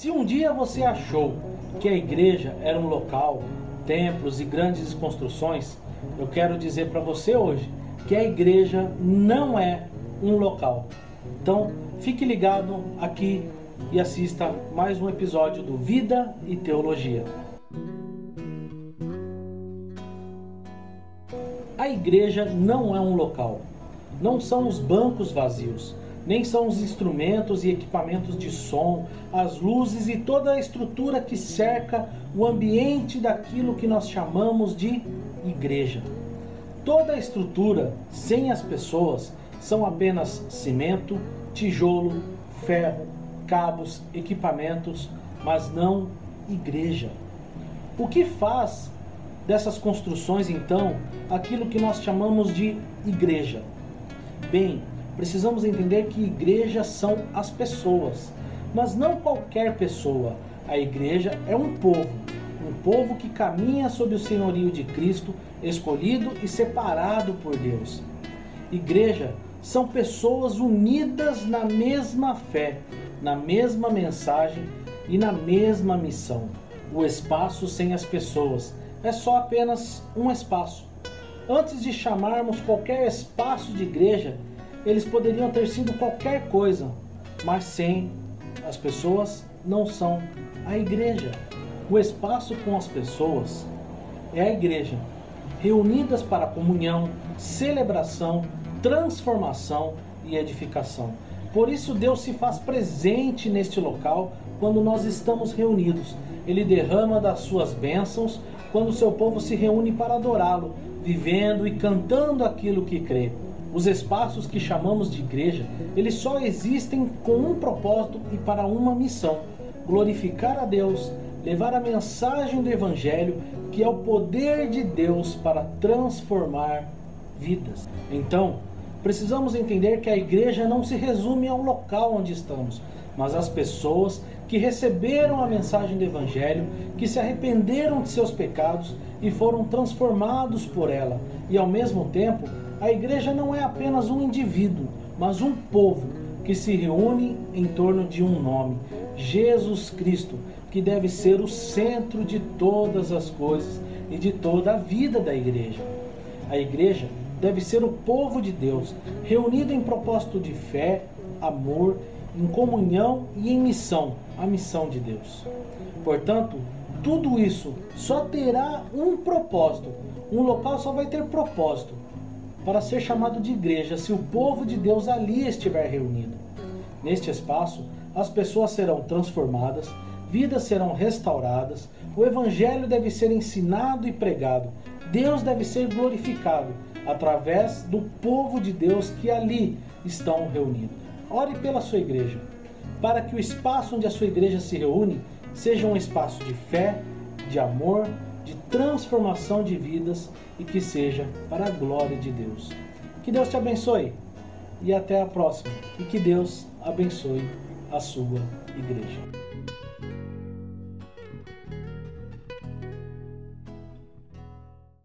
Se um dia você achou que a igreja era um local, templos e grandes construções, eu quero dizer para você hoje que a igreja não é um local. Então, fique ligado aqui e assista mais um episódio do Vida e Teologia. A igreja não é um local. Não são os bancos vazios, nem são os instrumentos e equipamentos de som, as luzes e toda a estrutura que cerca o ambiente daquilo que nós chamamos de igreja. Toda a estrutura, sem as pessoas, são apenas cimento, tijolo, ferro, cabos, equipamentos, mas não igreja. O que faz dessas construções, então, aquilo que nós chamamos de igreja? Bem, precisamos entender que igreja são as pessoas, mas não qualquer pessoa. A igreja é um povo que caminha sob o senhorio de Cristo, escolhido e separado por Deus. Igreja são pessoas unidas na mesma fé, na mesma mensagem e na mesma missão. O espaço sem as pessoas é só apenas um espaço. Antes de chamarmos qualquer espaço de igreja, eles poderiam ter sido qualquer coisa, mas sem as pessoas não são a igreja. O espaço com as pessoas é a igreja, reunidas para comunhão, celebração, transformação e edificação. Por isso Deus se faz presente neste local quando nós estamos reunidos. Ele derrama das suas bênçãos quando o seu povo se reúne para adorá-lo, vivendo e cantando aquilo que crê. Os espaços que chamamos de igreja, eles só existem com um propósito e para uma missão: glorificar a Deus, levar a mensagem do Evangelho, que é o poder de Deus para transformar vidas. Então, precisamos entender que a igreja não se resume ao local onde estamos, mas às pessoas que receberam a mensagem do Evangelho, que se arrependeram de seus pecados e foram transformados por ela. E ao mesmo tempo, a igreja não é apenas um indivíduo, mas um povo que se reúne em torno de um nome: Jesus Cristo, que deve ser o centro de todas as coisas e de toda a vida da igreja. A igreja deve ser o povo de Deus, reunido em propósito de fé, amor, em comunhão e em missão, a missão de Deus. Portanto, tudo isso só terá um propósito. Um local só vai ter propósito para ser chamado de igreja se o povo de Deus ali estiver reunido. Neste espaço, as pessoas serão transformadas, vidas serão restauradas, o Evangelho deve ser ensinado e pregado, Deus deve ser glorificado através do povo de Deus que ali estão reunidos. Ore pela sua igreja, para que o espaço onde a sua igreja se reúne seja um espaço de fé, de amor, de transformação de vidas e que seja para a glória de Deus. Que Deus te abençoe e até a próxima. E que Deus abençoe a sua igreja.